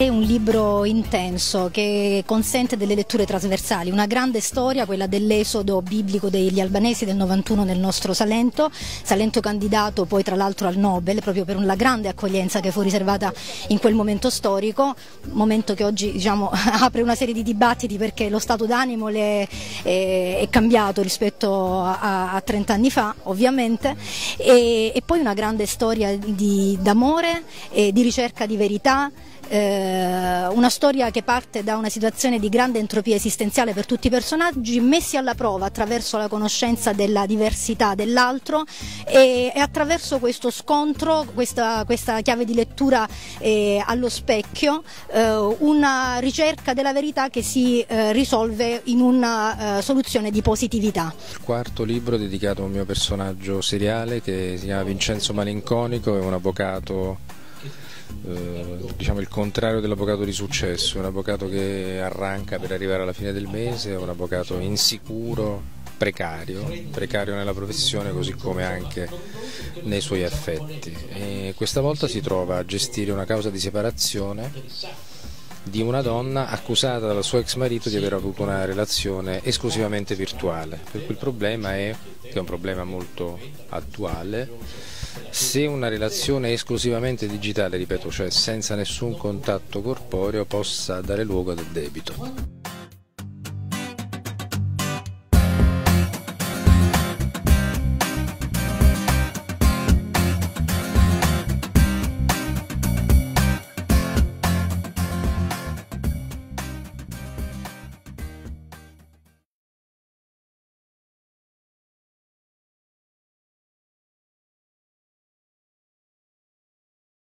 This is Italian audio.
È un libro intenso che consente delle letture trasversali, una grande storia, quella dell'esodo biblico degli albanesi del 91 nel nostro Salento candidato poi tra l'altro al Nobel proprio per la grande accoglienza che fu riservata in quel momento storico, momento che oggi diciamo apre una serie di dibattiti perché lo stato d'animo è cambiato rispetto a 30 anni fa ovviamente, e poi una grande storia d'amore e di ricerca di verità. Una storia che parte da una situazione di grande entropia esistenziale per tutti i personaggi, messi alla prova attraverso la conoscenza della diversità dell'altro e attraverso questo scontro, questa chiave di lettura allo specchio, una ricerca della verità che si risolve in una soluzione di positività. Il quarto libro è dedicato a un mio personaggio seriale che si chiama Vincenzo Malinconico, è un avvocato, diciamo il contrario dell'avvocato di successo, un avvocato che arranca per arrivare alla fine del mese, un avvocato insicuro, precario nella professione così come anche nei suoi affetti, e questa volta si trova a gestire una causa di separazione di una donna accusata dal suo ex marito di aver avuto una relazione esclusivamente virtuale, per cui il problema che è un problema molto attuale: se una relazione esclusivamente digitale, ripeto, cioè senza nessun contatto corporeo, possa dare luogo del debito.